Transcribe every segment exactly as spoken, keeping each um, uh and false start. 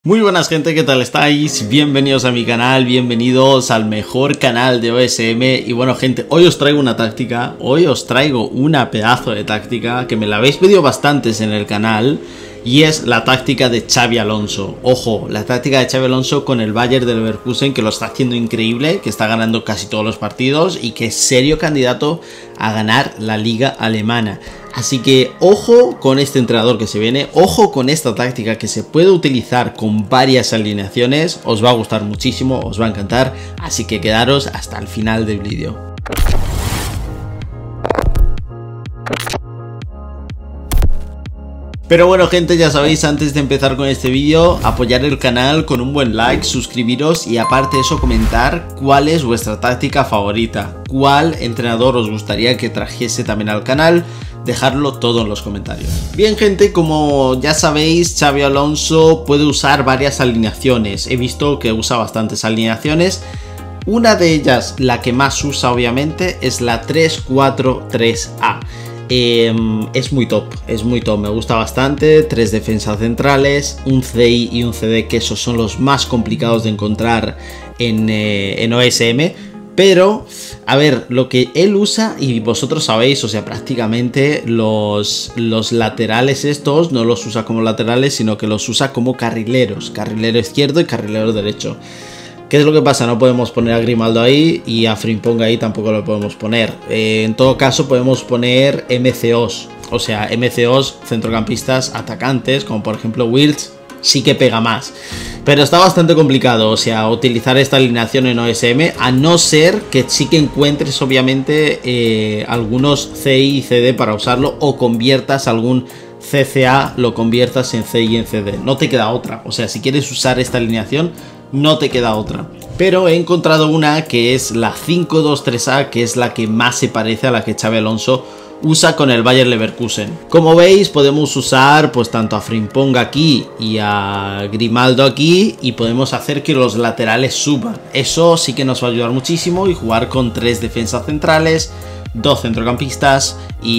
Muy buenas gente, ¿qué tal estáis? Bienvenidos a mi canal, bienvenidos al mejor canal de O S M. Y bueno gente, hoy os traigo una táctica, hoy os traigo una pedazo de táctica que me la habéis pedido bastantes en el canal. Y es la táctica de Xabi Alonso. Ojo, la táctica de Xabi Alonso con el Bayer de Leverkusen, que lo está haciendo increíble, que está ganando casi todos los partidos y que es serio candidato a ganar la liga alemana. Así que ojo con este entrenador que se viene, ojo con esta táctica que se puede utilizar con varias alineaciones. Os va a gustar muchísimo, os va a encantar, así que quedaros hasta el final del vídeo. Pero bueno gente, ya sabéis, antes de empezar con este vídeo, apoyar el canal con un buen like, suscribiros y aparte de eso comentar cuál es vuestra táctica favorita, cuál entrenador os gustaría que trajese también al canal, dejarlo todo en los comentarios. Bien gente, como ya sabéis, Xabi Alonso puede usar varias alineaciones, he visto que usa bastantes alineaciones. Una de ellas, la que más usa obviamente, es la tres cuatro tres A. Eh, es muy top, es muy top, me gusta bastante. Tres defensas centrales, un C I y un C D, que esos son los más complicados de encontrar en, eh, en O S M. Pero, a ver, lo que él usa, y vosotros sabéis, o sea, prácticamente los, los laterales estos no los usa como laterales, sino que los usa como carrileros, carrilero izquierdo y carrilero derecho. ¿Qué es lo que pasa? No podemos poner a Grimaldo ahí y a Frimpong ahí tampoco lo podemos poner. Eh, en todo caso podemos poner M C Os, o sea, M C Os, centrocampistas atacantes, como por ejemplo Wirtz, sí que pega más. Pero está bastante complicado, o sea, utilizar esta alineación en O S M, a no ser que sí que encuentres obviamente eh, algunos C I y C D para usarlo, o conviertas algún C C A, lo conviertas en C I y en C D. No te queda otra, o sea, si quieres usar esta alineación, no te queda otra. Pero he encontrado una que es la cinco dos tres A, que es la que más se parece a la que Xabi Alonso usa con el Bayer Leverkusen. Como veis, podemos usar pues tanto a Frimpong aquí y a Grimaldo aquí, y podemos hacer que los laterales suban. Eso sí que nos va a ayudar muchísimo, y jugar con tres defensas centrales, dos centrocampistas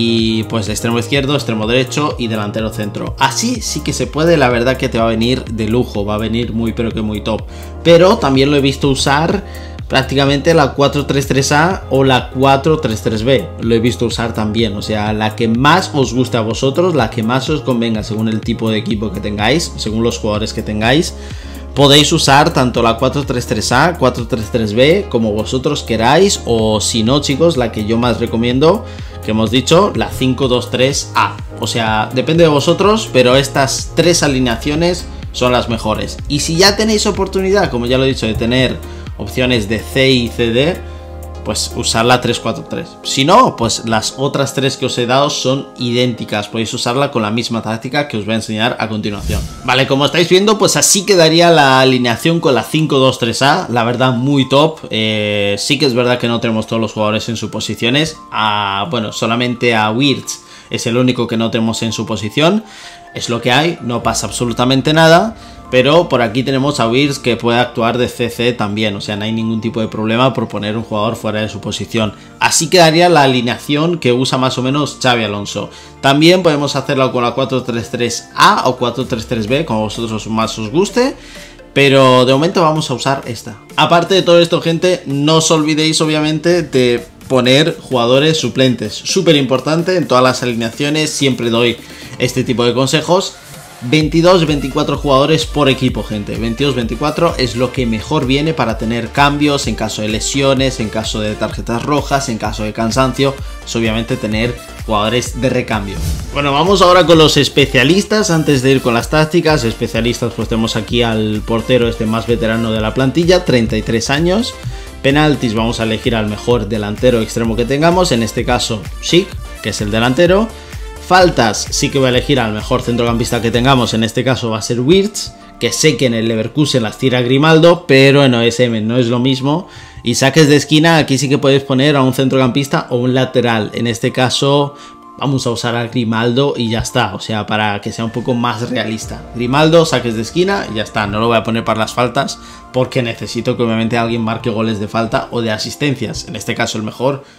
y pues extremo izquierdo, extremo derecho y delantero centro. Así sí que se puede, la verdad que te va a venir de lujo, va a venir muy pero que muy top. Pero también lo he visto usar prácticamente la cuatro tres tres A o la cuatro tres tres B, lo he visto usar también, o sea, la que más os guste a vosotros, la que más os convenga según el tipo de equipo que tengáis, según los jugadores que tengáis. Podéis usar tanto la cuatro tres tres A, cuatro tres tres B, como vosotros queráis, o si no chicos, la que yo más recomiendo, que hemos dicho, la cinco dos tres A. O sea, depende de vosotros, pero estas tres alineaciones son las mejores. Y si ya tenéis oportunidad, como ya lo he dicho, de tener opciones de C I y C D, pues usar la tres cuatro tres. Si no, pues las otras tres que os he dado son idénticas, podéis usarla con la misma táctica que os voy a enseñar a continuación. Vale, como estáis viendo, pues así quedaría la alineación con la cinco dos tres A, la verdad muy top. Eh, sí que es verdad que no tenemos todos los jugadores en sus posiciones, a, bueno, solamente a Wirtz es el único que no tenemos en su posición, es lo que hay, no pasa absolutamente nada. Pero por aquí tenemos a Wirtz, que puede actuar de C C también, o sea, no hay ningún tipo de problema por poner un jugador fuera de su posición. Así quedaría la alineación que usa más o menos Xabi Alonso. También podemos hacerlo con la cuatro tres tres A o cuatro tres tres B, como vosotros más os guste. Pero de momento vamos a usar esta. Aparte de todo esto, gente, no os olvidéis obviamente de poner jugadores suplentes. Súper importante, en todas las alineaciones siempre doy este tipo de consejos. veintidós veinticuatro jugadores por equipo, gente. veintidós veinticuatro es lo que mejor viene para tener cambios en caso de lesiones, en caso de tarjetas rojas, en caso de cansancio. Es obviamente tener jugadores de recambio. Bueno, vamos ahora con los especialistas. Antes de ir con las tácticas, especialistas, pues tenemos aquí al portero este más veterano de la plantilla, treinta y tres años. Penaltis, vamos a elegir al mejor delantero extremo que tengamos, en este caso Schick, que es el delantero. Faltas, sí que voy a elegir al mejor centrocampista que tengamos, en este caso va a ser Wirtz, que sé que en el Leverkusen las tira Grimaldo, pero en O S M no es lo mismo. Y saques de esquina, aquí sí que podéis poner a un centrocampista o un lateral, en este caso vamos a usar a Grimaldo y ya está, o sea, para que sea un poco más realista. Grimaldo, saques de esquina y ya está, no lo voy a poner para las faltas, porque necesito que obviamente alguien marque goles de falta o de asistencias, en este caso el mejor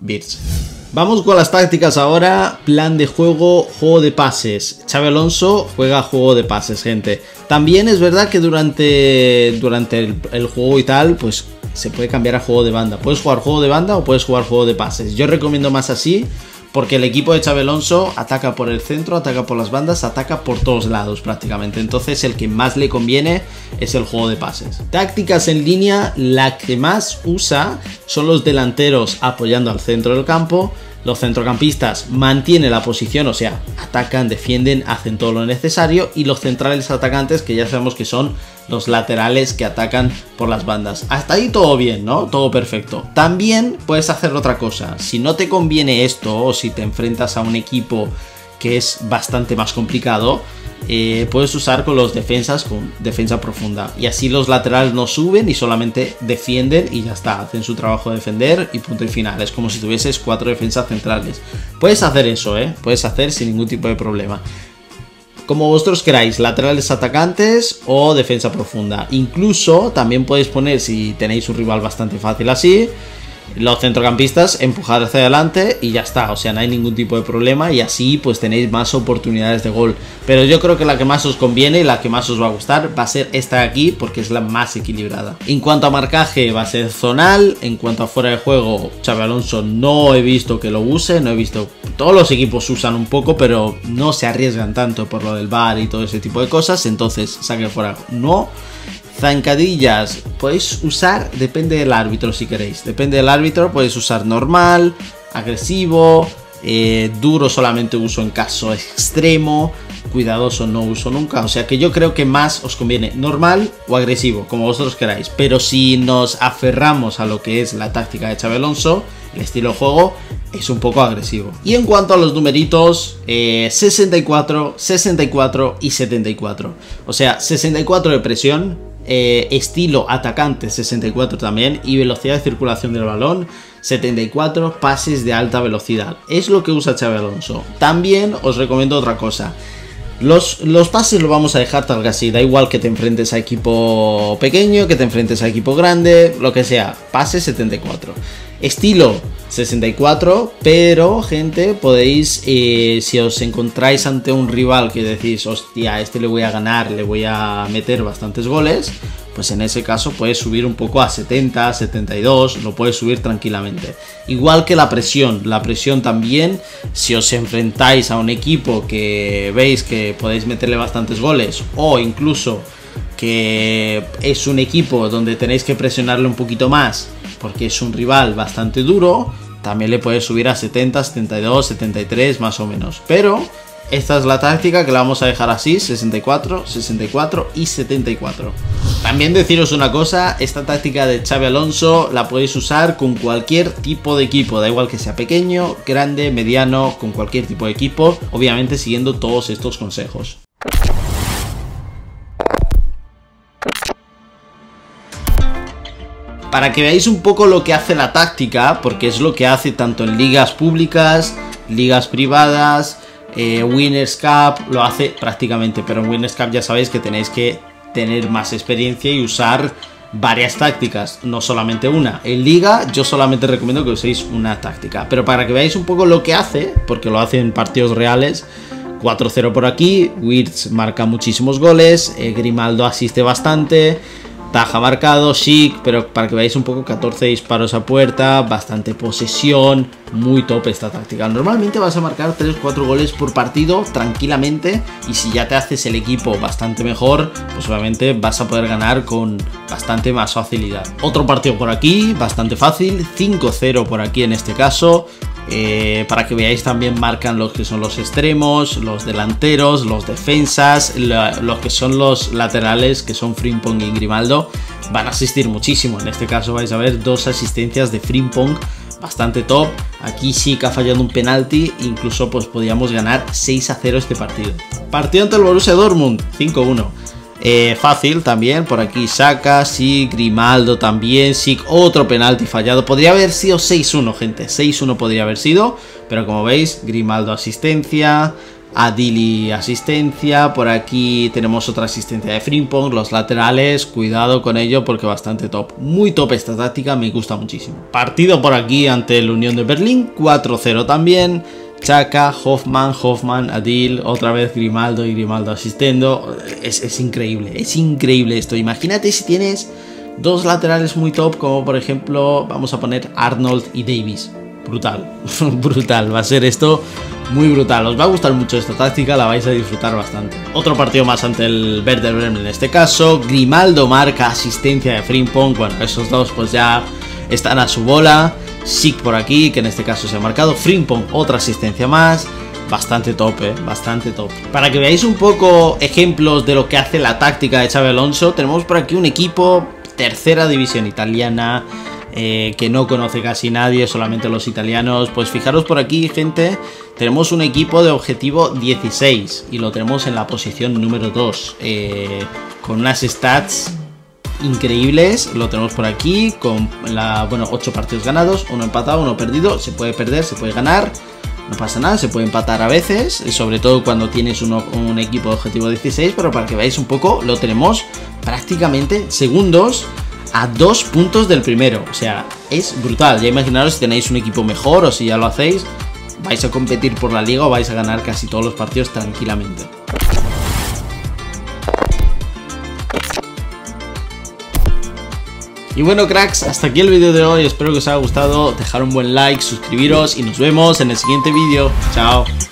Wirtz. Vamos con las tácticas ahora. Plan de juego, juego de pases. Xabi Alonso juega juego de pases, gente. También es verdad que durante, durante el, el juego y tal, pues se puede cambiar a juego de banda. Puedes jugar juego de banda o puedes jugar juego de pases. Yo recomiendo más así, porque el equipo de Xabi Alonso ataca por el centro, ataca por las bandas, ataca por todos lados prácticamente. Entonces el que más le conviene es el juego de pases. Tácticas en línea, la que más usa son los delanteros apoyando al centro del campo. Los centrocampistas mantienen la posición, o sea, atacan, defienden, hacen todo lo necesario. Y los centrales atacantes, que ya sabemos que son los laterales que atacan por las bandas. Hasta ahí todo bien, ¿no? Todo perfecto. También puedes hacer otra cosa. Si no te conviene esto, o si te enfrentas a un equipo que es bastante más complicado, eh, puedes usar con los defensas, con defensa profunda. Y así los laterales no suben y solamente defienden y ya está. Hacen su trabajo de defender y punto y final. Es como si tuvieses cuatro defensas centrales. Puedes hacer eso, ¿eh? Puedes hacer sin ningún tipo de problema. Como vosotros queráis, laterales atacantes o defensa profunda. Incluso también podéis poner, si tenéis un rival bastante fácil así, los centrocampistas empujar hacia adelante y ya está, o sea, no hay ningún tipo de problema y así pues tenéis más oportunidades de gol. Pero yo creo que la que más os conviene y la que más os va a gustar va a ser esta de aquí, porque es la más equilibrada. En cuanto a marcaje va a ser zonal. En cuanto a fuera de juego, Xabi Alonso no he visto que lo use, no he visto, todos los equipos usan un poco, pero no se arriesgan tanto por lo del V A R y todo ese tipo de cosas, entonces saque fuera no. Zancadillas podéis usar, depende del árbitro si queréis. Depende del árbitro, podéis usar normal, agresivo, eh, duro solamente uso en caso extremo, cuidadoso no uso nunca. O sea que yo creo que más os conviene normal o agresivo, como vosotros queráis. Pero si nos aferramos a lo que es la táctica de Xabi Alonso, el estilo de juego es un poco agresivo. Y en cuanto a los numeritos, eh, sesenta y cuatro, sesenta y cuatro y setenta y cuatro. O sea, sesenta y cuatro de presión, Eh, estilo atacante sesenta y cuatro también, y velocidad de circulación del balón setenta y cuatro, pases de alta velocidad. Es lo que usa Xabi Alonso. También os recomiendo otra cosa. Los, los pases lo vamos a dejar tal que así. Da igual que te enfrentes a equipo pequeño, que te enfrentes a equipo grande, lo que sea. Pases setenta y cuatro. Estilo sesenta y cuatro, pero gente, podéis, eh, si os encontráis ante un rival que decís, hostia, a este le voy a ganar, le voy a meter bastantes goles, pues en ese caso puedes subir un poco a setenta, setenta y dos, lo puedes subir tranquilamente. Igual que la presión, la presión también, si os enfrentáis a un equipo que veis que podéis meterle bastantes goles, o incluso que es un equipo donde tenéis que presionarle un poquito más, porque es un rival bastante duro, también le puedes subir a setenta, setenta y dos, setenta y tres más o menos. Pero esta es la táctica que la vamos a dejar así, sesenta y cuatro, sesenta y cuatro y setenta y cuatro. También deciros una cosa, esta táctica de Xabi Alonso la podéis usar con cualquier tipo de equipo, da igual que sea pequeño, grande, mediano, con cualquier tipo de equipo, obviamente siguiendo todos estos consejos. Para que veáis un poco lo que hace la táctica, porque es lo que hace tanto en ligas públicas, ligas privadas, eh, Winners Cup, lo hace prácticamente, pero en Winners Cup ya sabéis que tenéis que tener más experiencia y usar varias tácticas, no solamente una. En liga yo solamente recomiendo que uséis una táctica, pero para que veáis un poco lo que hace, porque lo hace en partidos reales. Cuatro cero por aquí, Wirtz marca muchísimos goles, eh, Grimaldo asiste bastante, Taja marcado, Schick, pero para que veáis un poco, catorce disparos a puerta, bastante posesión, muy top esta táctica. Normalmente vas a marcar tres cuatro goles por partido tranquilamente, y si ya te haces el equipo bastante mejor, pues obviamente vas a poder ganar con bastante más facilidad. Otro partido por aquí, bastante fácil, cinco cero por aquí en este caso. Eh, para que veáis también marcan los que son los extremos, los delanteros, los defensas, la, los que son los laterales, que son Frimpong y Grimaldo, van a asistir muchísimo. En este caso vais a ver dos asistencias de Frimpong bastante top. Aquí sí que ha fallado un penalti, incluso pues podíamos ganar seis a cero este partido. Partido ante el Borussia Dortmund, cinco uno. Eh, fácil también, por aquí Saka, sí, Grimaldo también, sí, otro penalti fallado. Podría haber sido seis uno, gente, seis uno podría haber sido, pero como veis, Grimaldo asistencia, Adil y asistencia. Por aquí tenemos otra asistencia de Frimpong. Los laterales, cuidado con ello porque bastante top. Muy top esta táctica, me gusta muchísimo. Partido por aquí ante el Unión de Berlín, cuatro cero también. Xhaka, Hoffman, Hoffman, Adil, otra vez Grimaldo y Grimaldo asistiendo. Es, es increíble, es increíble esto. Imagínate si tienes dos laterales muy top, como por ejemplo, vamos a poner Arnold y Davies. Brutal, brutal, va a ser esto muy brutal. Os va a gustar mucho esta táctica, la vais a disfrutar bastante. Otro partido más ante el Werder Bremen en este caso. Grimaldo marca asistencia de Frimpong. Bueno, esos dos pues ya están a su bola. Sik por aquí, que en este caso se ha marcado. Frimpong, otra asistencia más. Bastante top, eh, bastante top. Para que veáis un poco ejemplos de lo que hace la táctica de Xabi Alonso, tenemos por aquí un equipo tercera división italiana, eh, que no conoce casi nadie, solamente los italianos. Pues fijaros por aquí, gente, tenemos un equipo de objetivo dieciséis y lo tenemos en la posición número dos, eh, con unas stats increíbles. Lo tenemos por aquí con la, bueno, ocho partidos ganados, uno empatado, uno perdido. Se puede perder, se puede ganar, no pasa nada, se puede empatar a veces, sobre todo cuando tienes uno, un equipo de objetivo dieciséis. Pero para que veáis un poco, lo tenemos prácticamente segundos a dos puntos del primero. O sea, es brutal. Ya imaginaros si tenéis un equipo mejor o si ya lo hacéis, vais a competir por la liga o vais a ganar casi todos los partidos tranquilamente. Y bueno, cracks, hasta aquí el vídeo de hoy. Espero que os haya gustado. Dejar un buen like, suscribiros y nos vemos en el siguiente vídeo. Chao.